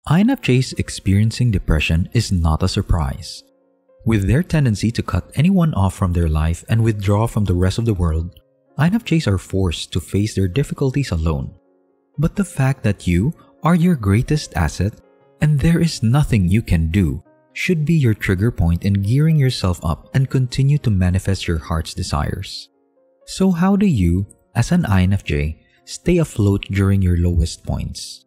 INFJs experiencing depression is not a surprise. With their tendency to cut anyone off from their life and withdraw from the rest of the world, INFJs are forced to face their difficulties alone. But the fact that you are your greatest asset and there is nothing you can do should be your trigger point in gearing yourself up and continue to manifest your heart's desires. So how do you, as an INFJ, stay afloat during your lowest points?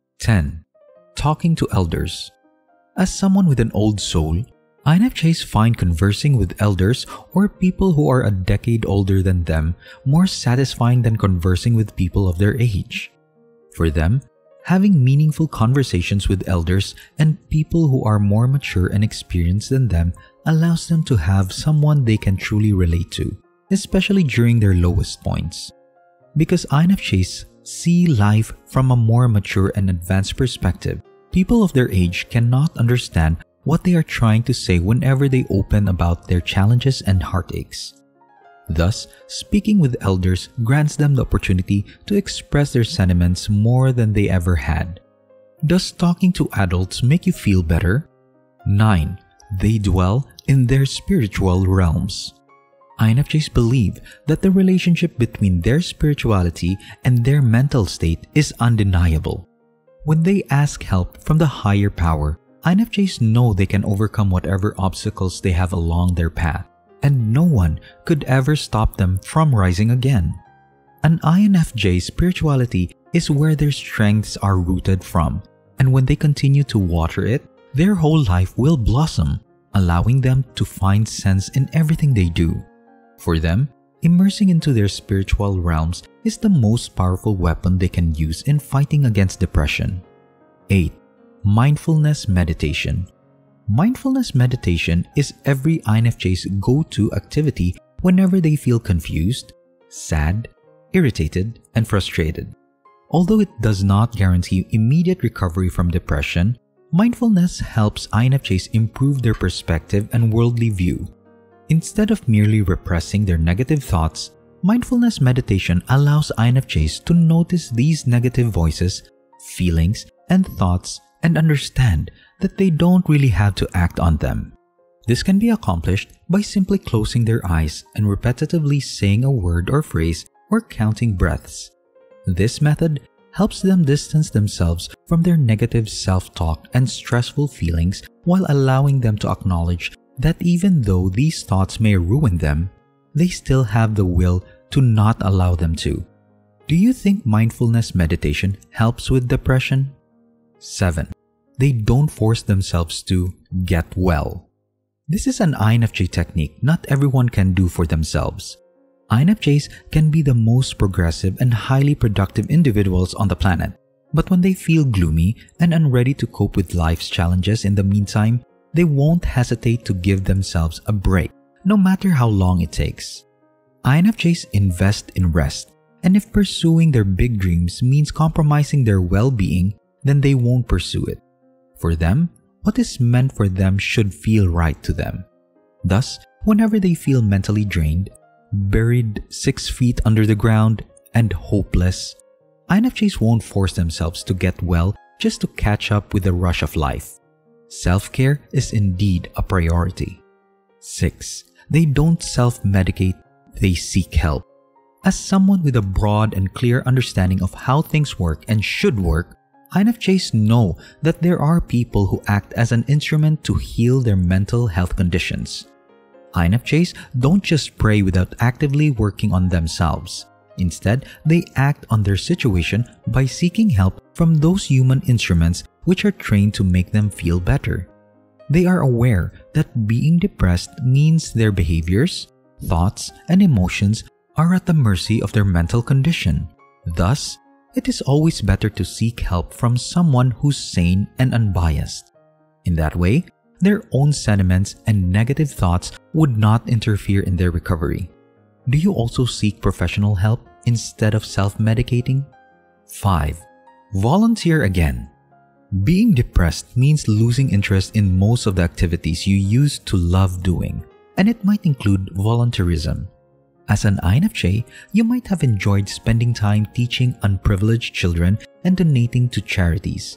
10. Talking to elders. As someone with an old soul, INFJs find conversing with elders or people who are a decade older than them more satisfying than conversing with people of their age. For them, having meaningful conversations with elders and people who are more mature and experienced than them allows them to have someone they can truly relate to, especially during their lowest points. Because INFJs see life from a more mature and advanced perspective, people of their age cannot understand what they are trying to say whenever they open about their challenges and heartaches. Thus, speaking with elders grants them the opportunity to express their sentiments more than they ever had. Does talking to adults make you feel better? 9. They dwell in their spiritual realms. INFJs believe that the relationship between their spirituality and their mental state is undeniable. When they ask help from the higher power, INFJs know they can overcome whatever obstacles they have along their path, and no one could ever stop them from rising again. An INFJ spirituality is where their strengths are rooted from, and when they continue to water it, their whole life will blossom, allowing them to find sense in everything they do. For them, immersing into their spiritual realms is the most powerful weapon they can use in fighting against depression. 8. Mindfulness meditation. Mindfulness meditation is every INFJ's go-to activity whenever they feel confused, sad, irritated, and frustrated. Although it does not guarantee immediate recovery from depression, mindfulness helps INFJs improve their perspective and worldly view. Instead of merely repressing their negative thoughts, mindfulness meditation allows INFJs to notice these negative voices, feelings, and thoughts and understand that they don't really have to act on them. This can be accomplished by simply closing their eyes and repetitively saying a word or phrase or counting breaths. This method helps them distance themselves from their negative self-talk and stressful feelings while allowing them to acknowledge that even though these thoughts may ruin them, they still have the will to not allow them to. Do you think mindfulness meditation helps with depression? 7. They don't force themselves to get well. This is an INFJ technique not everyone can do for themselves. INFJs can be the most progressive and highly productive individuals on the planet, but when they feel gloomy and unready to cope with life's challenges in the meantime, they won't hesitate to give themselves a break, no matter how long it takes. INFJs invest in rest, and if pursuing their big dreams means compromising their well-being, then they won't pursue it. For them, what is meant for them should feel right to them. Thus, whenever they feel mentally drained, buried 6 feet under the ground, and hopeless, INFJs won't force themselves to get well just to catch up with the rush of life. Self-care is indeed a priority. 6. They don't self-medicate, they seek help. As someone with a broad and clear understanding of how things work and should work, INFJs know that there are people who act as an instrument to heal their mental health conditions. INFJs don't just pray without actively working on themselves. Instead, they act on their situation by seeking help from those human instruments which are trained to make them feel better. They are aware that being depressed means their behaviors, thoughts, and emotions are at the mercy of their mental condition. Thus, it is always better to seek help from someone who's sane and unbiased. In that way, their own sentiments and negative thoughts would not interfere in their recovery. Do you also seek professional help instead of self-medicating? 5. Volunteer again. Being depressed means losing interest in most of the activities you used to love doing, and it might include volunteerism. As an INFJ, you might have enjoyed spending time teaching unprivileged children and donating to charities.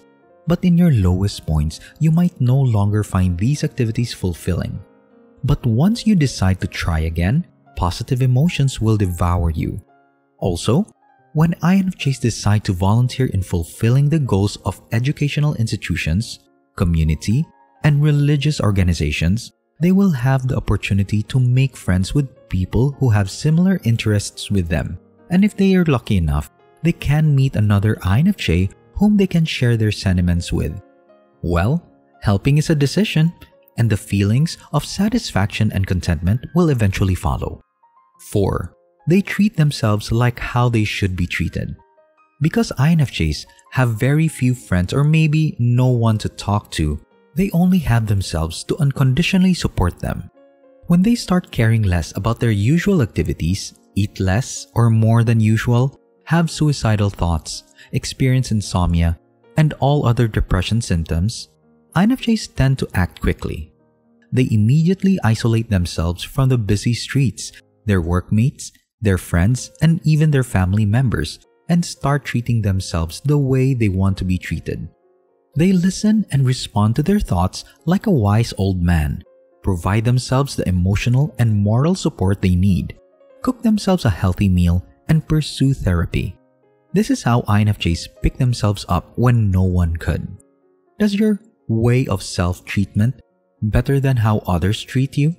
but in your lowest points, you might no longer find these activities fulfilling. But once you decide to try again, positive emotions will devour you. Also, when INFJs decide to volunteer in fulfilling the goals of educational institutions, community, and religious organizations, they will have the opportunity to make friends with people who have similar interests with them. And if they are lucky enough, they can meet another INFJ whom they can share their sentiments with. Well, helping is a decision, and the feelings of satisfaction and contentment will eventually follow. 4. They treat themselves like how they should be treated. Because INFJs have very few friends or maybe no one to talk to, they only have themselves to unconditionally support them. When they start caring less about their usual activities, eat less or more than usual, have suicidal thoughts, experience insomnia, and all other depression symptoms, INFJs tend to act quickly. They immediately isolate themselves from the busy streets, their workmates, their friends, and even their family members, and start treating themselves the way they want to be treated. They listen and respond to their thoughts like a wise old man, provide themselves the emotional and moral support they need, cook themselves a healthy meal, and pursue therapy. This is how INFJs pick themselves up when no one could. Does your way of self-treatment better than how others treat you?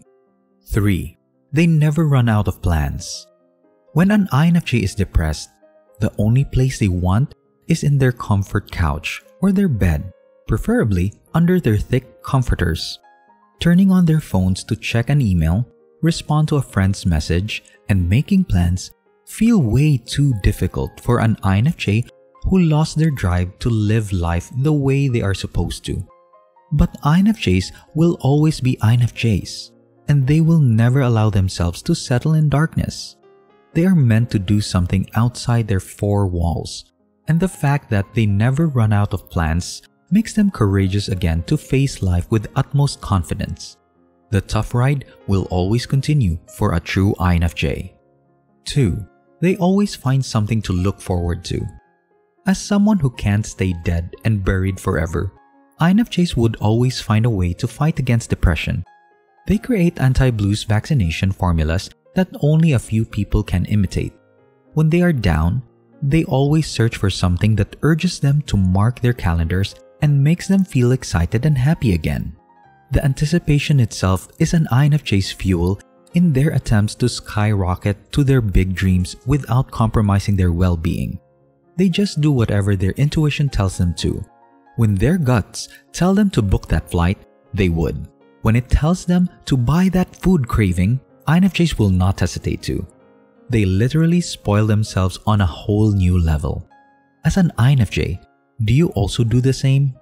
3. They never run out of plans. When an INFJ is depressed, the only place they want is in their comfort couch or their bed, preferably under their thick comforters. Turning on their phones to check an email, respond to a friend's message, and making plans feel way too difficult for an INFJ who lost their drive to live life the way they are supposed to. But INFJs will always be INFJs, and they will never allow themselves to settle in darkness. They are meant to do something outside their four walls, and the fact that they never run out of plans makes them courageous again to face life with utmost confidence. The tough ride will always continue for a true INFJ. 2. They always find something to look forward to. As someone who can't stay dead and buried forever, INFJs would always find a way to fight against depression. They create anti-blues vaccination formulas that only a few people can imitate. When they are down, they always search for something that urges them to mark their calendars and makes them feel excited and happy again. The anticipation itself is an INFJ's fuel in their attempts to skyrocket to their big dreams without compromising their well-being. They just do whatever their intuition tells them to. When their guts tell them to book that flight, they would. When it tells them to buy that food craving, INFJs will not hesitate to. They literally spoil themselves on a whole new level. As an INFJ, do you also do the same?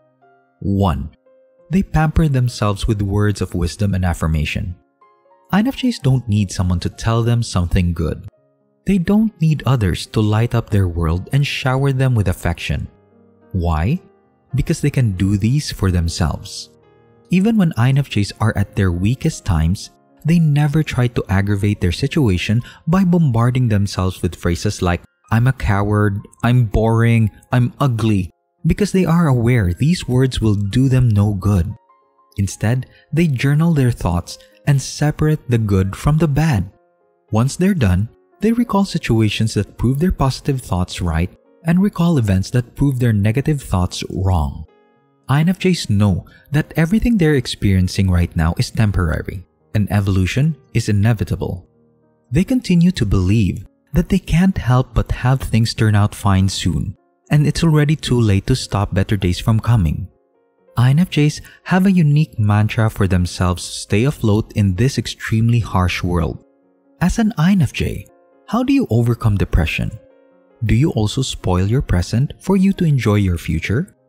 1. They pamper themselves with words of wisdom and affirmation. INFJs don't need someone to tell them something good. They don't need others to light up their world and shower them with affection. Why? Because they can do these for themselves. Even when INFJs are at their weakest times, they never try to aggravate their situation by bombarding themselves with phrases like, "I'm a coward," "I'm boring," "I'm ugly," because they are aware these words will do them no good. Instead, they journal their thoughts and separate the good from the bad. Once they're done, they recall situations that prove their positive thoughts right and recall events that prove their negative thoughts wrong. INFJs know that everything they're experiencing right now is temporary, and evolution is inevitable. They continue to believe that they can't help but have things turn out fine soon, and it's already too late to stop better days from coming. INFJs have a unique mantra for themselves to stay afloat in this extremely harsh world. As an INFJ, how do you overcome depression? Do you also spoil your present for you to enjoy your future?